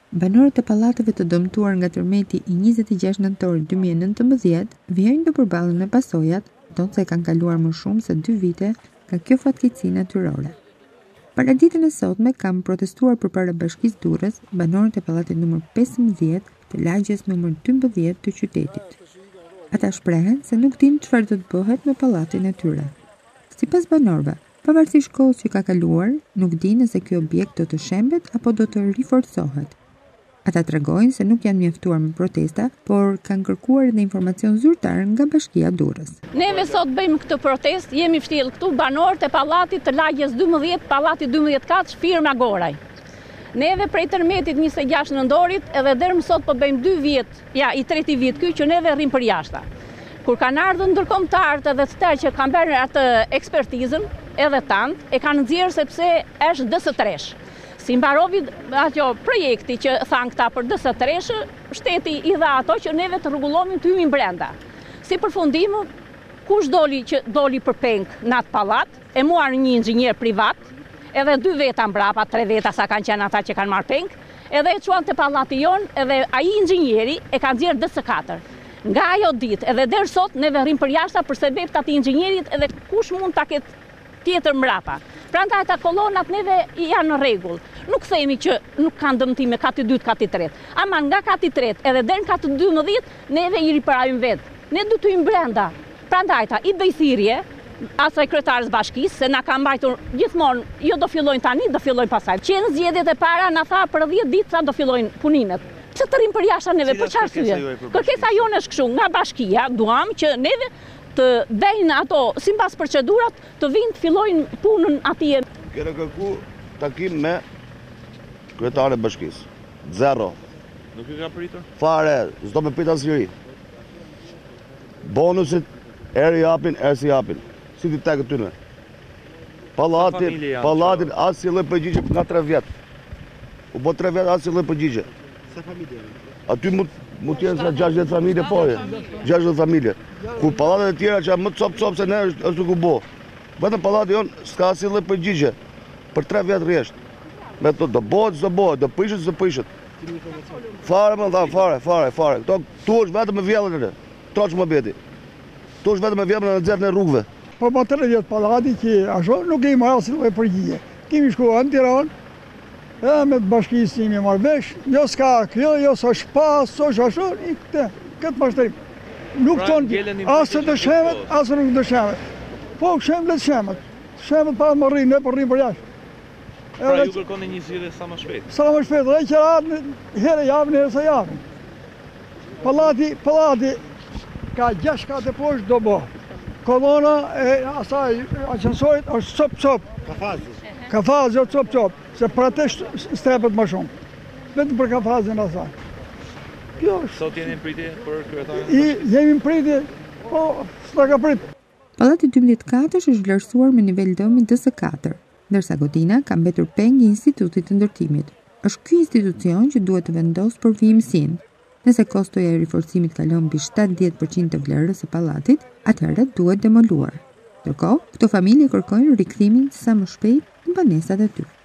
Banorët e pallateve të dëmtuar nga tërmeti i 26 nëntorit 2019 vijojnë të përballen me pasojat, ndonse kanë kaluar më shumë se 2 vite nga kjo fatkeqësi natyrore. Para ditën e sotme kanë protestuar përpara bashkisë Durrës banorët e pallatit numër 15 të lagjes numër 12 të qytetit. Ata shprehen se nuk dinë çfarë do të bëhet me pallatin e tyre. Sipas banorëve, pavarësisht kohës që ka kaluar, nuk dinë nëse ky objekt do të shembet apo do të riforcohet. Ata tregojnë se nuk janë mjaftuar me protesta, por kanë kërkuar edhe informacion zyrtar nga Bashkia Durrës. Neve sot bëjmë këtë protest, jemi ftillë këtu banorët e pallatit të lagjes 12, pallati 12 katësh, firma Goraj. Neve prej tërmetit 26 nëntorit edhe deri më sot po bëjmë 2 vjet, i treti vit ky që neve rrim për jashta. Kur kanë ardhur ndërkombëtarët edhe të që kanë bërë atë ekspertizën, edhe tant e kanë nxjerrë sepse është DS3. Si mbarovi ato projekti që thanë këta për DS3, shteti i dha ato që neve të rregullonin të hyjmë brenda. Si përfundim, kush që doli për peng në atë pallat, e muar një inxhinier privat, edhe 2 veta mbrapa, 3 veta sa kanë qenë ata që kanë marrë peng, edhe e çuan te pallati jon, edhe ai inxhinieri e ka nxjerrë DS4. Nga ajo ditë edhe deri sot neve rrim për jashta për sebeb të atij inxhinierit edhe kush mund ta ketë tjetër mbrapa. Prandaj ata kolonat neve janë në rregull. Nuk themi që nuk kanë dëmtime kati 2, kati 3. Ama nga kati 3 edhe deri në kati 12 neve i riparojmë vetë. Ne do të hyjmë brenda. Prandaj ata i bëj thirrje asaj kryetarës bashkisë se na ka mbajtur gjithmonë, jo do fillojnë tani, do fillojnë pasaj. Që në zgjedhjet e para na tha për 10 ditë sa do fillojnë punimet. Pse të rrim për jashtë neve, për çfarë syje? Kërkesa jonë është kështu, nga bashkia duam që neve të vejnë ato, sipas procedurat, të vinë të fillojnë punën atje. Kërë kërku takim me kryetare bashkisë. 0. Nuk e ka pritur? Fare, s'do me prit asnjëri. Bonusit, erë japin, erë si japin. Si ti tek tyne. Pallatin asnjë lloj përgjigje nga 3 vjet. U bë 3 vjet asnjë lloj përgjigje. Sa familje? Aty mund të jenë sa 60 familje po. 60 familje. Kur pallatet e tjera që janë më cop se ne është ku bo. Vetëm pallati jon s'ka asnjë lloj përgjigje. Për 3 vjet rresht. Me to do bëhet, do prishet, do prishet. Fare më dha, fare. Kto tu është vetëm me vjellën e. Troç më beti. Tu është vetëm me vjellën e nxjerrën e rrugëve. Po 3 vjet pallati që ashtu nuk kemi marrë asnjë lloj përgjigje. Kemi shkuar në Tiranë. Edhe me bashkisë jemi marrë vesh, jo s'ka kjo, jo s'është pas, s'është ashtu, këtë mashtrim. Nuk tonë, asë të shemet, asë nuk të shemet. Po, shemet, shemet pa më rrinë, ne për rrinë për jashtë. Pra ju kërkoni një zgjidhje sa më shpejt? Sa më shpejt, dhe që ratë, herë javën, herë sa javën. Pallati ka 6 katë poshtë do bo. Kolona e asaj ascensorit është cop. Ka fazë, jo cop. Se për atë strepet më shumë. Vetëm për kafazën asaj. Kjo është. Sot jeni në pritje për kryetarin? Jemi në pritje, po s'na ka prit. Pallati 12 katësh është vlerësuar me nivel dëmi DS4, ndërsa godina ka mbetur peng i Institutit të Ndërtimit. Është ky institucion që duhet të vendosë për vijimsinë. Nëse kostoja e riforcimit kalon mbi 70% të vlerës së pallatit, atëherë duhet demoluar. Ndërkohë, këto familje kërkojnë rikthimin sa më shpejt në banesat e tyre.